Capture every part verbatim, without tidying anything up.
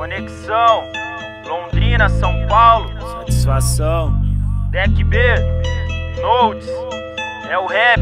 Conexão, Londrina, São Paulo. Satisfação. Deck B, Notes, é o rap.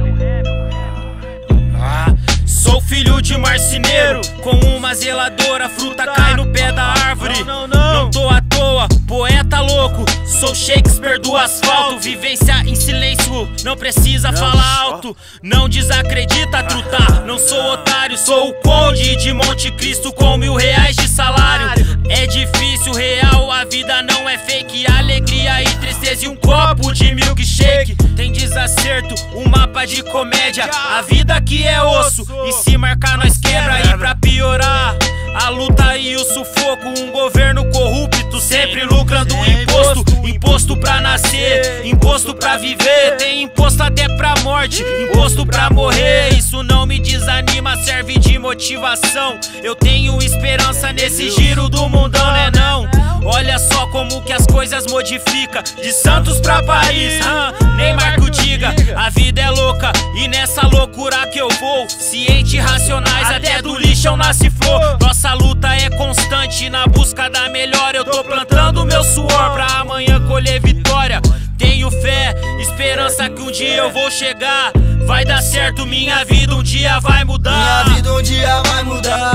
Ah, sou filho de marceneiro, com uma zeladora, fruta cai no pé da árvore. Não, não, não. Não tô à toa, poeta louco, sou Shakespeare do asfalto. Vivência em silêncio, não precisa não, falar alto. Não desacredita, truta, não sou otário. Sou o conde de Monte Cristo com mil reais de salário. É difícil, real, a vida não é fake. Alegria e tristeza e um copo de milkshake. Tem desacerto, um mapa de comédia. A vida aqui é osso, e se marcar nós quebra. E pra piorar, a luta e o sufoco. Um governo corrupto, sempre lucrando imposto. Imposto pra nascer, imposto pra viver. Tem imposto até pra morte, imposto pra morrer. Isso não me desanima, serve de motivação. Eu tenho esperança nesse giro do mundão, né não? Olha só como que as coisas modificam. De Santos pra Paris, ah, nem Marco diga. A vida é louca e nessa loucura que eu vou. Ciente, racionais, até do lixo eu nasci flor. Nossa luta é constante na busca da melhor. Eu tô plantando meu suor pra amanhã colher vitória. Tenho fé, esperança que um dia eu vou chegar. Vai dar certo, minha vida um dia vai mudar. Minha vida um dia vai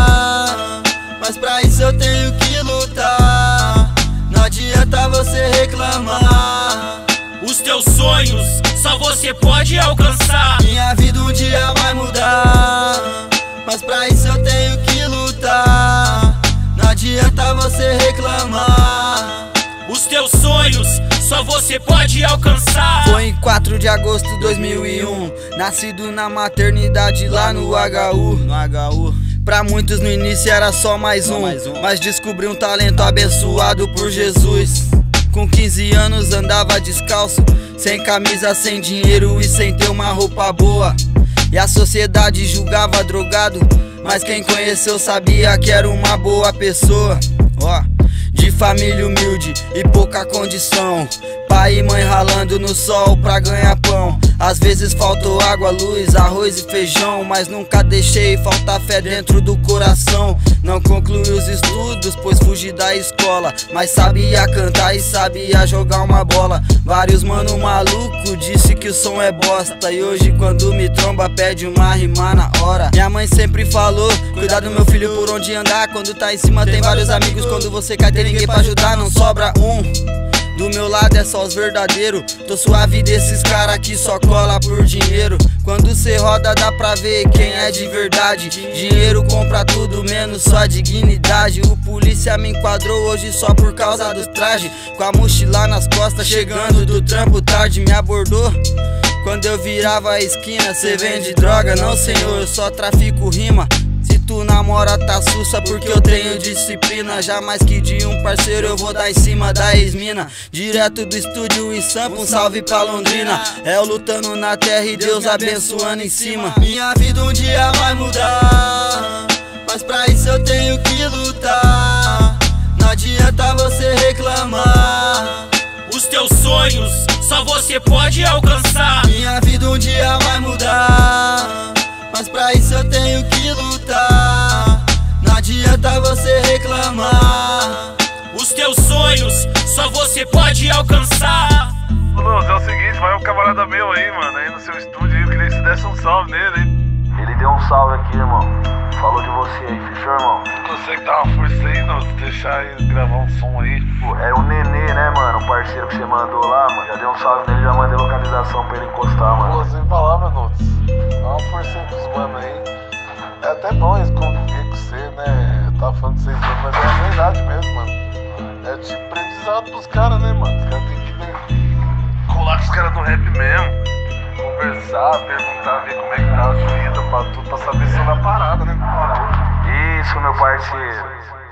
mudar, mas pra isso eu tenho que lutar. Não adianta você reclamar. Os teus sonhos só você pode alcançar. Minha vida um dia vai mudar, mas pra isso eu tenho que lutar. Não adianta você reclamar. Os teus sonhos só você pode alcançar. Foi em quatro de agosto de dois mil e um, nascido na maternidade lá no H U. No H U. Pra muitos no início era só mais um, mais um, mas descobri um talento abençoado por Jesus. Com quinze anos andava descalço, sem camisa, sem dinheiro e sem ter uma roupa boa. E a sociedade julgava drogado, mas quem conheceu sabia que era uma boa pessoa. Ó, de família humilde e pouca condição, pai e mãe ralando no sol pra ganhar pão. Às vezes faltou água, luz, arroz e feijão, mas nunca deixei faltar fé dentro do coração. Não concluí os estudos, pois fugi da escola, mas sabia cantar e sabia jogar uma bola. Vários mano maluco disse que o som é bosta, e hoje quando me tromba pede uma rima na hora. Minha mãe sempre falou, cuidado meu filho por onde andar. Quando tá em cima tem vários amigos, quando você cai tem ninguém pra ajudar, não sobra um. Do meu lado é só os verdadeiros, tô suave desses cara que só cola por dinheiro. Quando cê roda dá pra ver quem é de verdade. Dinheiro compra tudo menos só dignidade. O polícia me enquadrou hoje só por causa do traje, com a mochila nas costas chegando do trampo tarde. Me abordou quando eu virava a esquina. Cê vende droga? Não senhor, eu só trafico rima. Se tu namora tá sussa porque eu tenho disciplina. Jamais que de um parceiro eu vou dar em cima da ex-mina. Direto do estúdio em Sampa, um salve pra Londrina. É eu lutando na terra e Deus abençoando em cima. Minha vida um dia vai mudar, mas pra isso eu tenho que lutar. Não adianta você reclamar. Os teus sonhos só você pode alcançar. Minha vida um dia vai mudar, mas pra isso eu tenho que lutar. Não adianta você reclamar. Os teus sonhos só você pode alcançar. Ô Luz, é o seguinte, vai um camarada meu aí, mano, aí no seu estúdio aí, eu queria que você desse um salve nele, hein? Ele deu um salve aqui, irmão. Falou de você aí, fechou, irmão? Consegue dar uma força aí, Luz, deixar ele gravar um som aí? Pô, é o Nenê, né, mano? O parceiro que você mandou lá, mano. Já deu um salve nele, já mandei localização pra ele encostar, mano. Pô, sem palavras, Luz. Dá uma força aí pros mano aí. É até bom eles conviver com você, né? Eu tava falando de vocês dois, mas é a verdade mesmo, mano. É tipo aprendizado pros caras, né, mano? Os caras tem que, né, colar com os caras do rap mesmo. Conversar, perguntar, ver como é que tá a vida, pra tudo, pra saber se é na parada, né? Isso, meu parceiro.